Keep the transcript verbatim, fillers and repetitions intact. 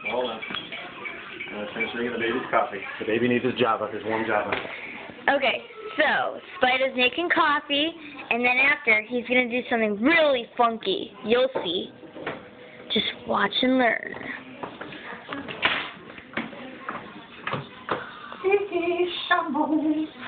Hold on. I'm going to finish making the baby's coffee. The baby needs his Java, his warm Java. Okay, so Spider's making coffee, and then after, he's going to do something really funky. You'll see. Just watch and learn. Shampoo.